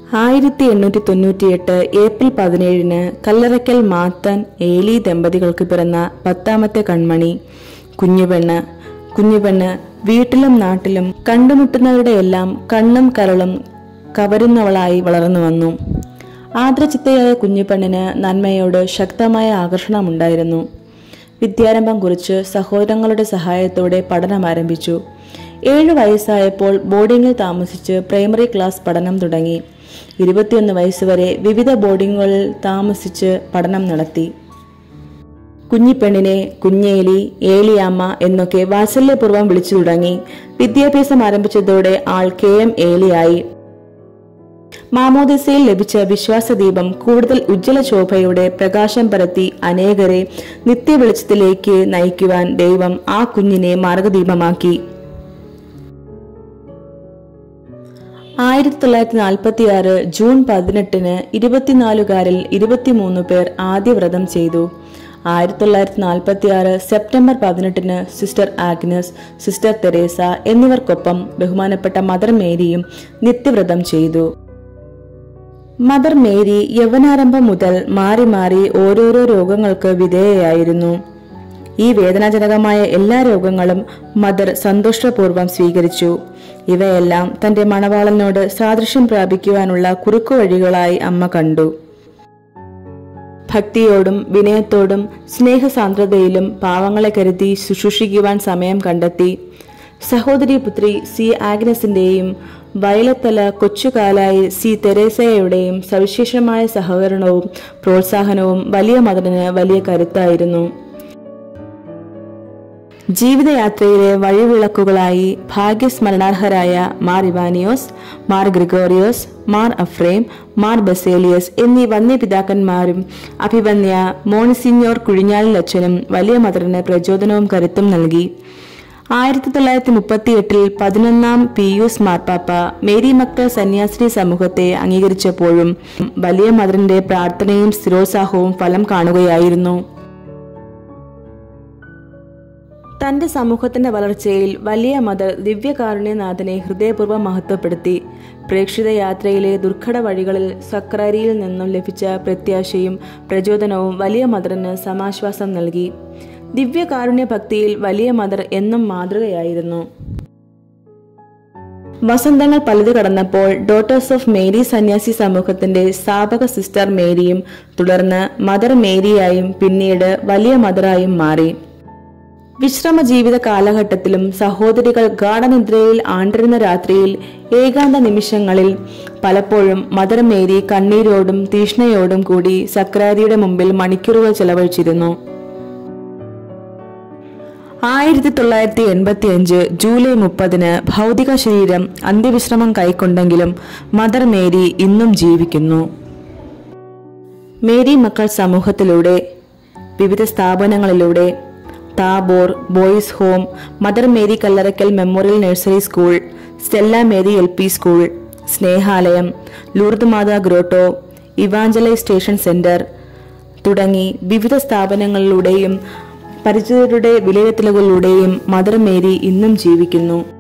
1898 April 17 Kallarakkal Mathan ഏലി ദമ്പതികൾക്ക് പിറന്ന 10ാമത്തെ കൺമണി കുഞ്ഞുപെണ്ണ് വീട്ടിലും നാട്ടിലും കണ്ടുമുട്ടുന്നവരുടെയെല്ലാം കണ്ണും കരളും കവരുന്നവളായി വളർന്നു വന്നു. ആർദ്രചിത്തയായ കുഞ്ഞുപെണ്ണിന് നന്മയോട് ശക്തമായ ആകർഷണമുണ്ടായിരുന്നു. വിദ്യാരംഭം കുറിച്ച് സഹോദരങ്ങളുടെ സഹായത്തോടെ പഠനം ആരംഭിച്ചു. 7 വയസ്സായപ്പോൾ ബോർഡിങ്ങിൽ താമസിച്ച് പ്രൈമറി ക്ലാസ് പഠനം തുടങ്ങി. 21 വയസ്സുവരെ വിവിധ ബോർഡിങ്ങുകളിൽ താമസിച്ച് പഠനം നടത്തി. കുഞ്ഞിപ്പെണ്ണിനെ കുഞ്ഞേലി, ഏലിയാമ്മ എന്നൊക്കെ വാത്സല്യപൂർവ്വം വിളിച്ചു തുടങ്ങി. വിദ്യാഭ്യാസം ആരംഭിച്ചതോടെ ആൾ KM ഏലിയായി. മാമോദിസയിൽ ലഭിച്ച വിശ്വാസദീപം കൂടുതൽ ഉജ്ജ്വല ശോഭയുടെ പ്രകാശം പരത്തി അനേകരെ നിത്യവെളിച്ചത്തിലേക്ക് നയിക്കുവാൻ ദൈവം ആ കുഞ്ഞിനെ മാർഗദീപമാക്കി. 1946 ജൂൺ 18 24കാരിൽ 23 പേർ ആദ്യവ്രതം ചെയ്തു. 1946 September 18 sister Agnes, sister Teresa എന്നിവർക്കൊപ്പം ബഹുമാനപ്പെട്ട മദർ മേരിയും നിത്യവ്രതം ചെയ്തു. മദർ മേരി യൗവനാരംഭം മുതൽ മാറി മാറി ഓരോരോ രോഗങ്ങൾക്ക് വിധേയയായിരുന്നു. ഈ വേദനാജനകമായ എല്ലാ രോഗങ്ങളും മദർ സന്തോഷപൂർവ്വം സ്വീകരിച്ചു. ഇവയെല്ലാം തന്റെ മണവാളനോട് സാദൃശ്യം പ്രാപിക്കുവാനുള്ള കുറുക്കുവഴികളായി അമ്മ കണ്ടു. ഭക്തിയോടും വിനയത്തോടും സ്നേഹസാന്ദ്രതയിലും പാവങ്ങളെ കരുതി ശുശ്രൂഷിക്കുവാൻ സമയം കണ്ടെത്തി. സഹോദരി പുത്രി സി ആഗ്നസിന്റെയും വയലത്തല കൊച്ചുകാലായി സി തെരേസയുടെയും സവിശേഷമായ സഹകരണവും പ്രോത്സാഹനവും വലിയ മദറിന് വലിയ കരുത്തായിരുന്നു. ജീവിതയാത്രയിലെ വഴിവിളക്കുകളായി ഭാഗ്യസ്മരണാർഹരായ മാർ ഇവാനിയോസ്, മാർ ഗ്രിഗോറിയോസ്, മാർ അഫ്രേം, മാർ ബസേലിയസ് എന്നീ വന്യപിതാക്കന്മാരും അഭിവന്യ മോൺസിഞ്ഞോർ കുഴിഞ്ഞാലിലച്ഛനും വലിയ മദറിന് പ്രചോദനവും കരുത്തും നൽകി. 1938 11ാം പിയൂസ് മാർപ്പാപ്പ മേരി മക്തൽ സന്യാസിനി സമൂഹത്തെ അംഗീകരിച്ചപ്പോഴും വലിയ മദറിന്റെ പ്രാർത്ഥനയും സ്ഥിരോത്സാഹവും ഫലം കാണുകയായിരുന്നു. തന്റെ സമൂഹത്തിന്റെ വളർച്ചയിൽ വലിയ മദർ ദിവ്യകാരുണ്യനാഥനെ ഹൃദയപൂർവ്വം മഹത്വപ്പെടുത്തി. പ്രേക്ഷിത യാത്രയിലെ ദുർഘട വഴികളിൽ സക്രാരിയിൽ നിന്നും ലഭിച്ച പ്രത്യാശയും പ്രചോദനവും വലിയ മദറിന് സമാശ്വാസം നൽകി. ദിവ്യകാരുണ്യ ഭക്തിയിൽ വലിയ മദർ എന്നും മാതൃകയായിരുന്നു. വസന്തങ്ങൾ പലത് കടന്നപ്പോൾ ഡോട്ടേഴ്സ് ഓഫ് മേരി സന്യാസി സമൂഹത്തിന്റെ സ്ഥാപക സിസ്റ്റർ മേരിയും തുടർന്ന് മദർ മേരിയായും പിന്നീട് വലിയ മദറായും മാറി. വിശ്രമ ജീവിത കാലഘട്ടത്തിലും സഹോദരികൾ ഗാഠനിദ്രയിൽ ആണ്ടിരുന്ന രാത്രിയിൽ ഏകാന്ത നിമിഷങ്ങളിൽ പലപ്പോഴും മദർ മേരി കണ്ണീരോടും തീഷ്ണയോടും കൂടി സക്രാരിയുടെ മുമ്പിൽ മണിക്കൂറുകൾ ചെലവഴിച്ചിരുന്നു. 1985 ജൂലൈ 30 ഭൗതിക ശരീരം അന്ത്യവിശ്രമം കൈക്കൊണ്ടെങ്കിലും മദർ മേരി ഇന്നും ജീവിക്കുന്നു. മേരി മക്കൾ സമൂഹത്തിലൂടെ, വിവിധ സ്ഥാപനങ്ങളിലൂടെ, Tabor boys home, mother Mary Kallarakkal memorial nursery school, Stella Mary LP school, Snehalayam, Lourdes Mata grotto, evangelisation centre തുടങ്ങി വിവിധ സ്ഥാപനങ്ങളിലൂടെയും പരിചിതരുടെ വിലയിരുത്തലുകളിലൂടെയും മദർ മേരി ഇന്നും ജീവിക്കുന്നു.